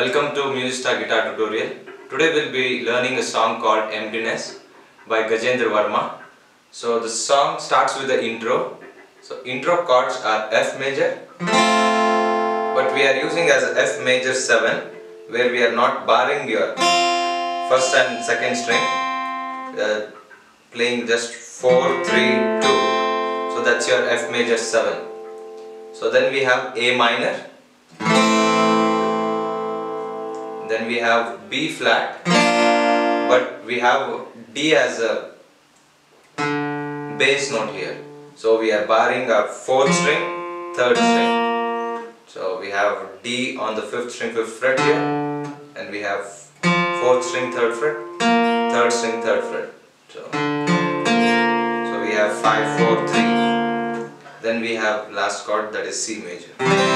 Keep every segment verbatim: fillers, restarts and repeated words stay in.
Welcome to Musista Guitar Tutorial. Today we'll be learning a song called Emptiness by Gajendra Verma. So the song starts with the intro. So intro chords are F major, but we are using as F major seven, where we are not barring your first and second string, uh, playing just four, three, two. So that's your F major seven. So then we have A minor. Then we have B flat, but we have D as a bass note here. So we are barring our fourth string, third string. So we have D on the fifth string, fifth fret here, and we have fourth string, third fret, third string, third fret. So, so we have five, four, three. Then we have last chord, that is C major.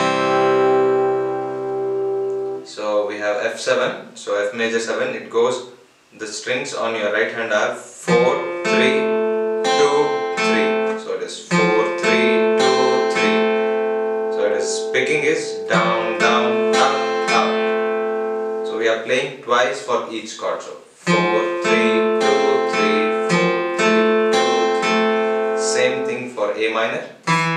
So we have F seven, so F major seven, it goes, the strings on your right hand are four, three, two, three. So it is four, three, two, three. So it is picking is down, down, up, up. So we are playing twice for each chord. So four, three, two, three, four, three, two, three. Same thing for A minor.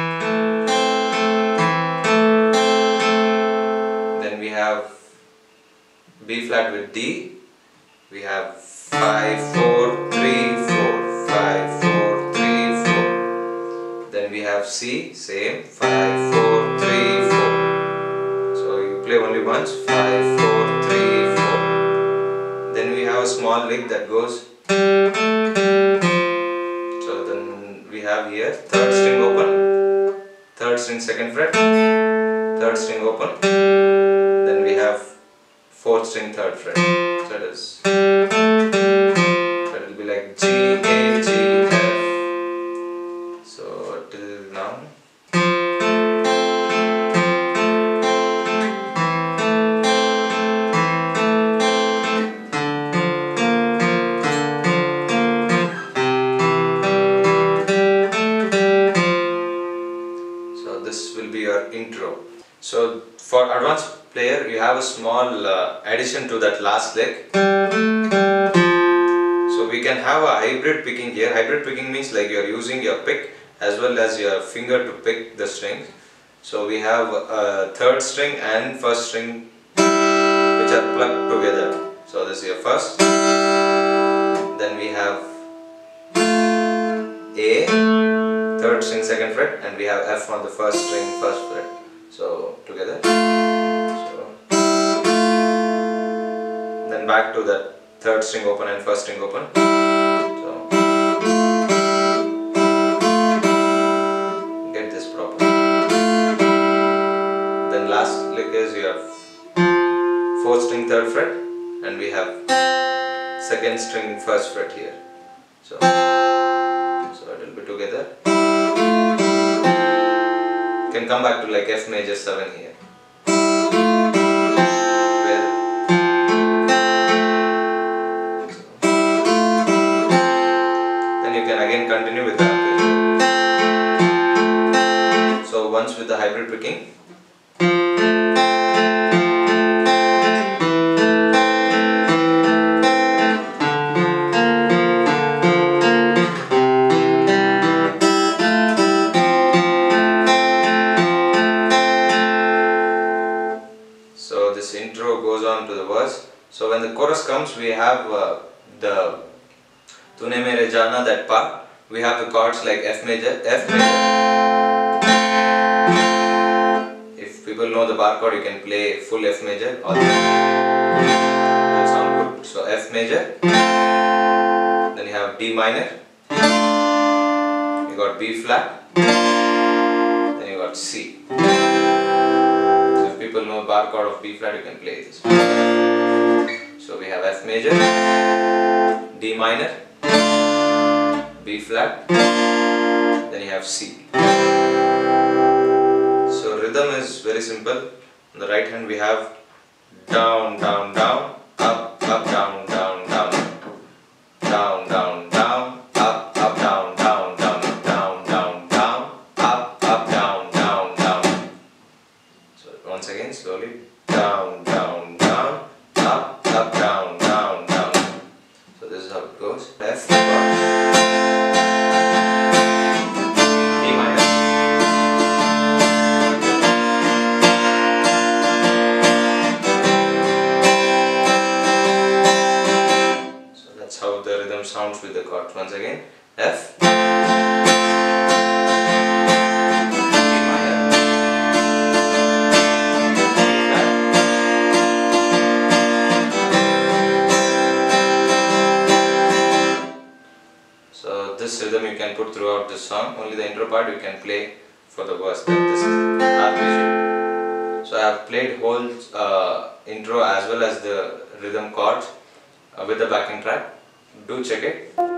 Then we have B flat with D, we have five, four, three, four, five, four, three, four. Then we have C, same, five, four, three, four. So you play only once, five, four, three, four. Then we have a small lick that goes. So then we have here third string open, third string second fret, third string open. Then we have fourth string, third fret. So it is, that will be like G, A, G, F. So till now. So this will be your intro. So for advanced player, you have a small uh, addition to that last lick. So we can have a hybrid picking here. Hybrid picking means like you are using your pick as well as your finger to pick the strings. So we have a third string and first string which are plugged together. So this is your first. Then we have A, third string second fret, and we have F on the first string first fret. So together. Then back to the third string open and first string open. So get this proper. Then last lick is you have fourth string third fret, and we have second string first fret here. So so it will be together. You can come back to like F major seven here. Again continue with the arpeggio. So once with the hybrid picking. So this intro goes on to the verse. So when the chorus comes, we have uh, the Tune Mere Jana, that part. We have the chords like F major, F major. If people know the bar chord, you can play full F major. Or that sound good. So F major. Then you have D minor. You got B flat. Then you got C. So if people know bar chord of B flat, you can play this. So we have F major, D minor, B flat, then you have C. So rhythm is very simple. On the right hand we have down, down, down, up, up, down, down, down, down, down, down, up, up, down, down, down, down, down, down, up, up, down, down, down. So once again slowly down, down, down. down, up, up, down, down, down. So this is how it goes. F chord, E minor, so that's how the rhythm sounds with the chords. Once again, F, so this rhythm you can put throughout the song. Only the intro part you can play for the verse. That this is R major. So I have played whole uh, intro as well as the rhythm chords uh, with the backing track. Do check it.